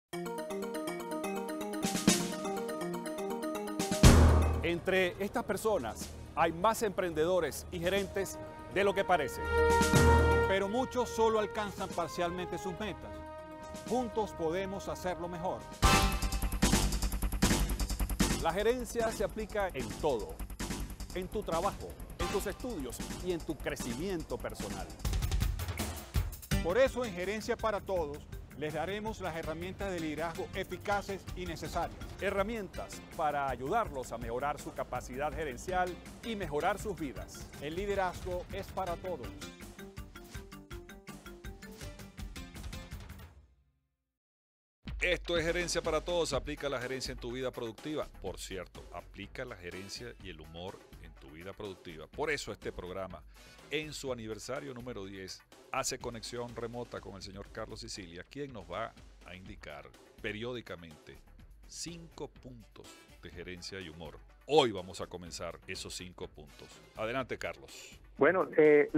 Entre estas personas hay más emprendedores y gerentes de lo que parece. Pero muchos solo alcanzan parcialmente sus metas. Juntos podemos hacerlo mejor. La gerencia se aplica en todo, en tu trabajo, en tus estudios y en tu crecimiento personal. Por eso en Gerencia para Todos les daremos las herramientas de liderazgo eficaces y necesarias. Herramientas para ayudarlos a mejorar su capacidad gerencial y mejorar sus vidas. El liderazgo es para todos. Esto es Gerencia para Todos. Aplica la gerencia en tu vida productiva. Por cierto, aplica la gerencia y el humor en tu vida productiva. Por eso este programa, en su aniversario número 10, hace conexión remota con el señor Carlos Sicilia, quien nos va a indicar periódicamente 5 puntos de gerencia y humor. Hoy vamos a comenzar esos 5 puntos. Adelante, Carlos. Bueno,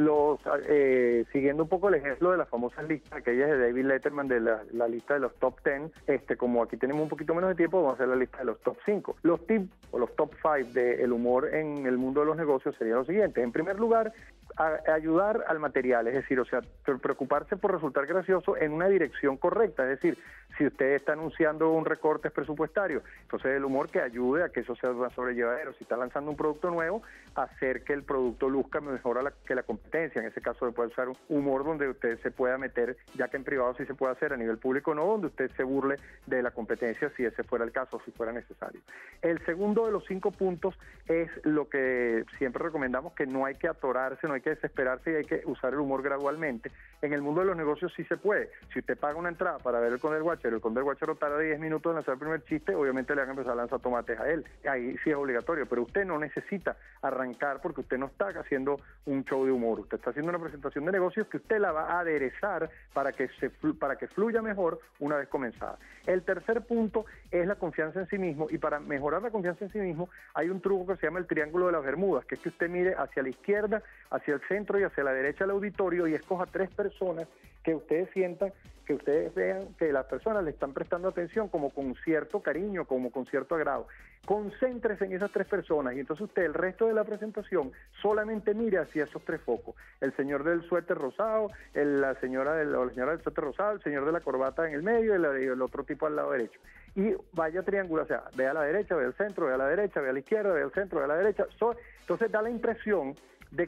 siguiendo un poco el ejemplo de las famosas listas, aquellas de David Letterman, de la lista de los top 10, como aquí tenemos un poquito menos de tiempo, vamos a hacer la lista de los top 5. Los tips o los top 5 del humor en el mundo de los negocios serían los siguientes. En primer lugar, ayudar al material, es decir, preocuparse por resultar gracioso en una dirección correcta, es decir, si usted está anunciando un recorte presupuestario, entonces el humor que ayude a que eso sea más sobrellevadero. Si está lanzando un producto nuevo, hacer que el producto luzca mejor que la competencia. En ese caso se puede usar un humor donde usted se pueda meter, ya que en privado sí se puede hacer, a nivel público no, donde usted se burle de la competencia si ese fuera el caso, si fuera necesario. El segundo de los 5 puntos es lo que siempre recomendamos, que no hay que atorarse, no hay que desesperarse y hay que usar el humor gradualmente. En el mundo de los negocios sí se puede. Si usted paga una entrada para ver el Conde del Guácharo, el Conde del Guácharo tarda 10 minutos en lanzar el primer chiste, obviamente le van a empezar a lanzar tomates a él. Ahí sí es obligatorio, pero usted no necesita arrancar porque usted no está haciendo un show de humor. Usted está haciendo una presentación de negocios que usted la va a aderezar para que fluya mejor una vez comenzada. El tercer punto es la confianza en sí mismo, y para mejorar la confianza en sí mismo hay un truco que se llama el triángulo de las Bermudas, que es que usted mire hacia la izquierda, hacia el centro y hacia la derecha del auditorio y escoja 3 personas que ustedes sientan, que ustedes vean que las personas le están prestando atención como con cierto cariño, como con cierto agrado. Concéntrese en esas 3 personas y entonces usted el resto de la presentación solamente mire hacia esos 3 focos. El señor del suéter rosado, la señora del suéter rosado, el señor de la corbata en el medio y el otro tipo al lado derecho. Y vaya triángulo, o sea, vea a la derecha, vea al centro, vea a la derecha, vea a la izquierda, vea al centro, vea a la derecha. Entonces da la impresión de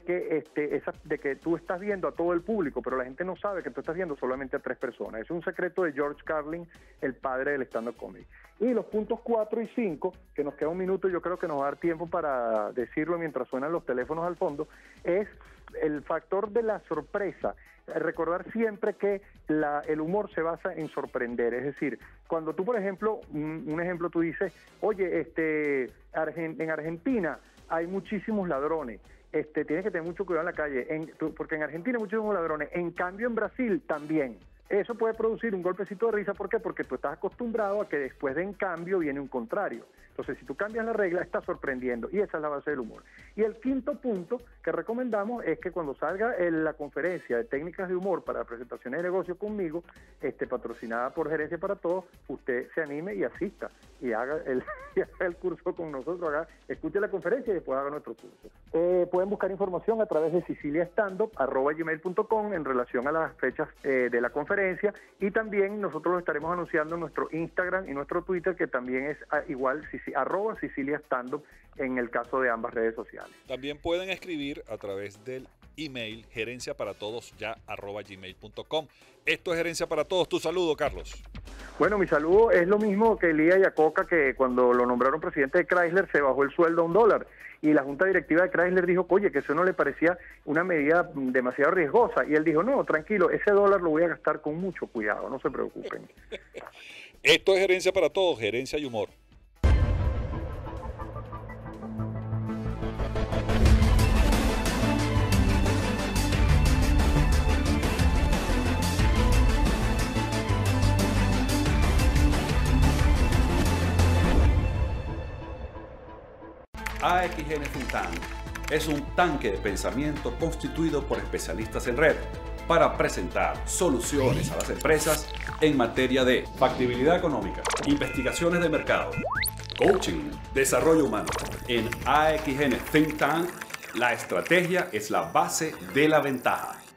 que tú estás viendo a todo el público, pero la gente no sabe que tú estás viendo solamente a 3 personas. Es un secreto de George Carlin, el padre del stand-up comedy. Y los puntos 4 y 5, que nos queda un minuto, yo creo que nos va a dar tiempo para decirlo mientras suenan los teléfonos al fondo, es el factor de la sorpresa. Recordar siempre que el humor se basa en sorprender, es decir, cuando tú, por ejemplo, un ejemplo, tú dices, oye, en Argentina hay muchísimos ladrones, tienes que tener mucho cuidado en la calle, porque en Argentina hay muchísimos ladrones, en cambio en Brasil también. Eso puede producir un golpecito de risa, ¿por qué? Porque tú estás acostumbrado a que después de en cambio viene un contrario. Entonces, si tú cambias la regla, estás sorprendiendo, y esa es la base del humor. Y el quinto punto que recomendamos es que cuando salga la conferencia de técnicas de humor para presentaciones de negocios conmigo, patrocinada por Gerencia para Todos, usted se anime y asista y haga el curso con nosotros, escuche la conferencia y después haga nuestro curso. Pueden buscar información a través de siciliastandup@gmail.com en relación a las fechas de la conferencia, y también nosotros lo estaremos anunciando en nuestro Instagram y nuestro Twitter, que también es igual, @siciliastandup en el caso de ambas redes sociales. También pueden escribir a través del email gerenciaparatodosya@gmail.com. Esto es Gerencia para Todos. Tu saludo, Carlos. Bueno, mi saludo es lo mismo que Elías Iacocca, que cuando lo nombraron presidente de Chrysler se bajó el sueldo a $1, y la junta directiva de Chrysler dijo, oye, que eso no le parecía una medida demasiado riesgosa, y él dijo, no, tranquilo, ese $1 lo voy a gastar con mucho cuidado, no se preocupen. Esto es Gerencia para Todos, gerencia y humor. AXN Think Tank es un tanque de pensamiento constituido por especialistas en red para presentar soluciones a las empresas en materia de factibilidad económica, investigaciones de mercado, coaching, desarrollo humano. En AXN Think Tank, la estrategia es la base de la ventaja.